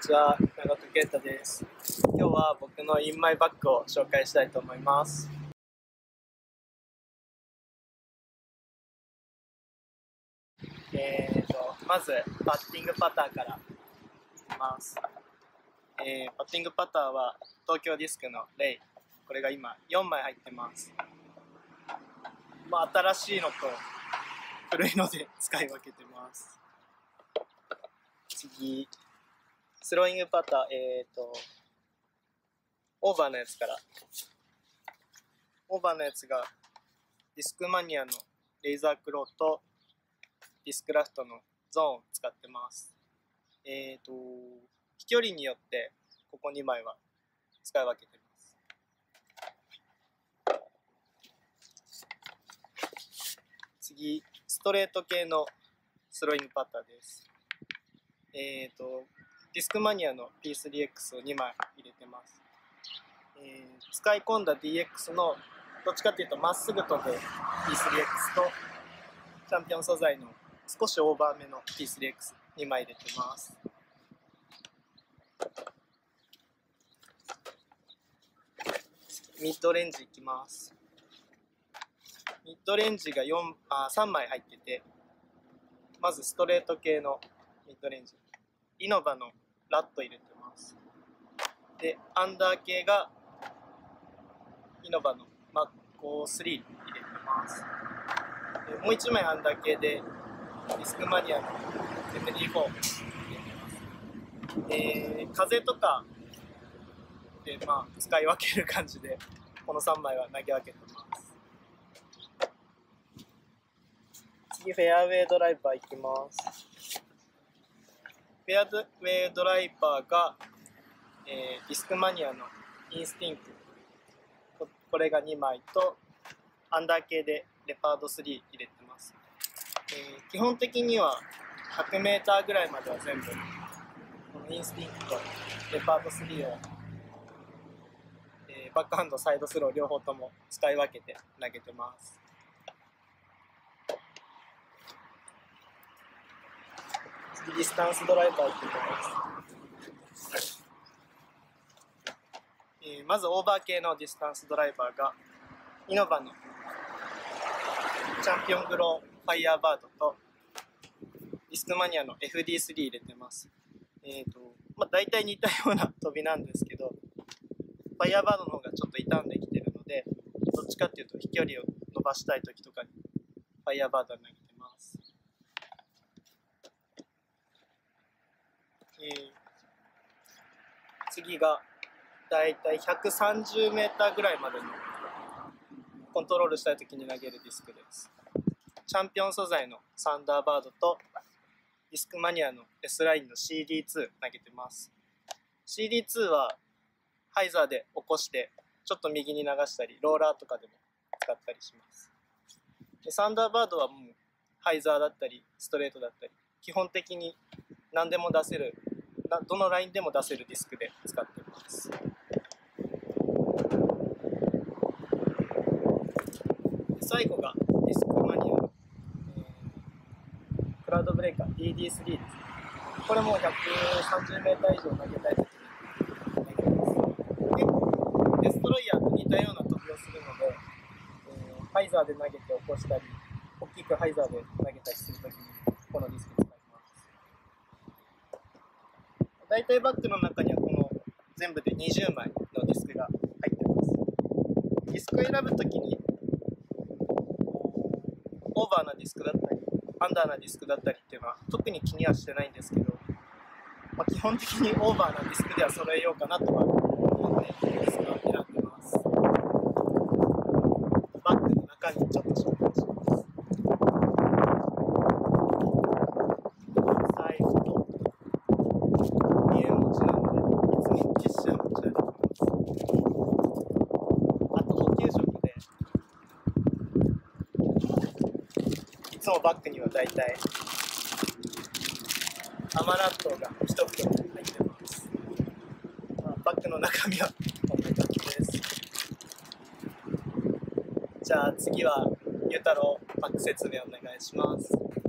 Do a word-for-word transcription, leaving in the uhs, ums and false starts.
ちは、長久健太です。今日は僕のインマイバッグを紹介したいと思います。えーと、まずパッティングパターからいきます。えー、パッティングパターは東京ディスクのレイ。これが今よんまい入ってます。まあ、新しいのと古いので使い分けてます。次、スローイングパター、えーと、オーバーのやつから。オーバーのやつがディスクマニアのレイザークローとディスクラフトのゾーンを使ってます。えーと、飛距離によってここにまいは使い分けてます。次、ストレート系のスローイングパターです。えーと、ディスクマニアの ピースリーエックス をにまい入れてます。えー、使い込んだ ディーエックス のどっちかっていうとまっすぐ飛ぶ ピースリーエックス とチャンピオン素材の少しオーバーめの ピースリーエックスに 枚入れてます。ミッドレンジいきます。ミッドレンジがよんあさんまい入ってて、まずストレート系のミッドレンジ、イノバのラット入れてます。で、アンダー系がイノバのマッコスリー入れてます。でもういちまいアンダー系でディスクマニアの エムディーフォー 入れてます。えー、風とかで、まあ、使い分ける感じでこのさんまいは投げ分けてます。次、フェアウェイドライバーいきます。フェアウェイドライバーが、えー、ディスクマニアのインスティンク、こ, これがにまいとアンダー系でレパードスリー入れてます。えー、基本的には ひゃくメーター ぐらいまでは全部このインスティンクとレパードスリーを、えー、バックハンドサイドスロー両方とも使い分けて投げてます。次、ディスタンスドライバーいってみます。えー、まずオーバー系のディスタンスドライバーがイノバのチャンピオングローファイヤーバードとディスクマニアの エフディースリー 入れてます。えーとまあ、大体似たような飛びなんですけど、ファイヤーバードの方がちょっと傷んできてるので、どっちかっていうと飛距離を伸ばしたい時とかにファイヤーバードを投げてます。えー、次がだいたいひゃくさんじゅうメーター ぐらいまでのコントロールしたい時に投げるディスクです。チャンピオン素材のサンダーバードとディスクマニアの S ラインの シーディーツー 投げてます。シーディーツー はハイザーで起こしてちょっと右に流したりローラーとかでも使ったりします。でサンダーバードはもうハイザーだったりストレートだったり基本的に何でも出せる、どのラインでも出せるディスクで使ってます。最後がディスクマニアの、えー、クラウドブレーカー ディーディースリー です。これもひゃくさんじゅうメーター 以上投げたいときに投げます。結構デストロイヤーと似たような飛びをするので、えー、ハイザーで投げて起こしたり大きくハイザーで投げたりするときにこのディスク使います。大体バッグの中にはこの全部でにじゅうまいのディスクが入ってます。ディスクを選ぶときにオーバーなディスクだったりアンダーなディスクだったりっていうのは特に気にはしてないんですけど、まあ、基本的にオーバーなディスクでは揃えようかなとは思ってディスクを選んでます。バッグの中にちょっと紹介します。財布と家持ちなのでいつもティッシュを持ち歩きます。あと補給食でいつもバッグにはだいたい甘納豆が一袋入ってます。まあ、バッグの中身はこんな感じです。じゃあ次はゆうたろうバッグ説明お願いします。